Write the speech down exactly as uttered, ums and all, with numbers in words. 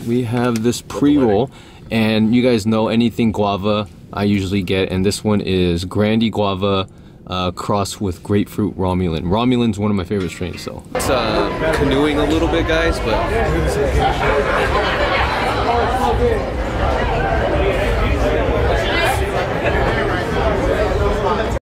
we have this pre-roll, and you guys know anything guava I usually get, and this one is Grandi Guava uh, crossed with grapefruit Romulan. Romulan's one of my favorite strains, so. It's uh, canoeing a little bit, guys, but